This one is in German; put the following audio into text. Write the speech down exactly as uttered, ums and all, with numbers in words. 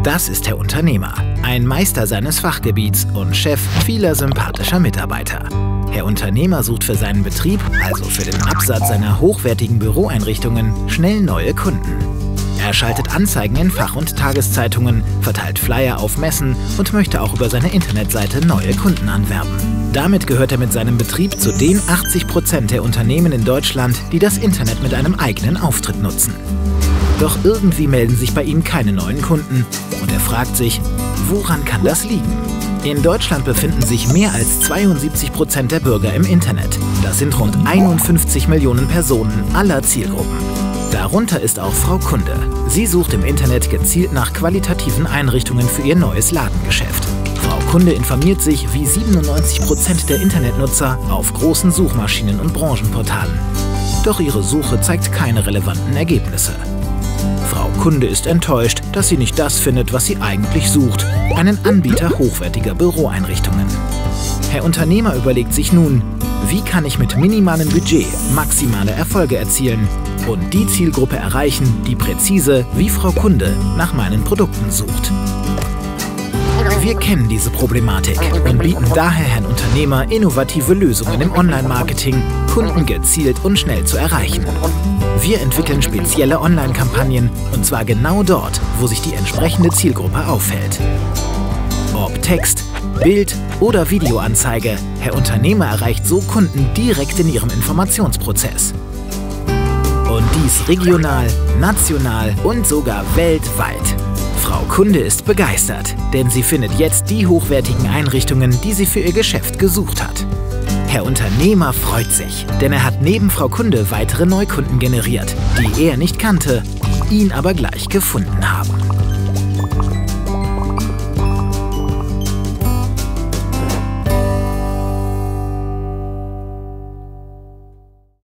Das ist Herr Unternehmer, ein Meister seines Fachgebiets und Chef vieler sympathischer Mitarbeiter. Herr Unternehmer sucht für seinen Betrieb, also für den Absatz seiner hochwertigen Büroeinrichtungen, schnell neue Kunden. Er schaltet Anzeigen in Fach- und Tageszeitungen, verteilt Flyer auf Messen und möchte auch über seine Internetseite neue Kunden anwerben. Damit gehört er mit seinem Betrieb zu den achtzig Prozent der Unternehmen in Deutschland, die das Internet mit einem eigenen Auftritt nutzen. Doch irgendwie melden sich bei ihm keine neuen Kunden und er fragt sich, woran kann das liegen? In Deutschland befinden sich mehr als zweiundsiebzig Prozent der Bürger im Internet. Das sind rund einundfünfzig Millionen Personen aller Zielgruppen. Darunter ist auch Frau Kunde. Sie sucht im Internet gezielt nach qualitativen Einrichtungen für ihr neues Ladengeschäft. Frau Kunde informiert sich wie siebenundneunzig Prozent der Internetnutzer auf großen Suchmaschinen und Branchenportalen. Doch ihre Suche zeigt keine relevanten Ergebnisse. Frau Kunde ist enttäuscht, dass sie nicht das findet, was sie eigentlich sucht, einen Anbieter hochwertiger Büroeinrichtungen. Herr Unternehmer überlegt sich nun, wie kann ich mit minimalem Budget maximale Erfolge erzielen und die Zielgruppe erreichen, die präzise, wie Frau Kunde, nach meinen Produkten sucht. Wir kennen diese Problematik und bieten daher Herrn Unternehmer innovative Lösungen im Online-Marketing, Kunden gezielt und schnell zu erreichen. Wir entwickeln spezielle Online-Kampagnen und zwar genau dort, wo sich die entsprechende Zielgruppe aufhält. Ob Text, Bild oder Videoanzeige, Herr Unternehmer erreicht so Kunden direkt in ihrem Informationsprozess. Und dies regional, national und sogar weltweit. Frau Kunde ist begeistert, denn sie findet jetzt die hochwertigen Einrichtungen, die sie für ihr Geschäft gesucht hat. Herr Unternehmer freut sich, denn er hat neben Frau Kunde weitere Neukunden generiert, die er nicht kannte, ihn aber gleich gefunden haben.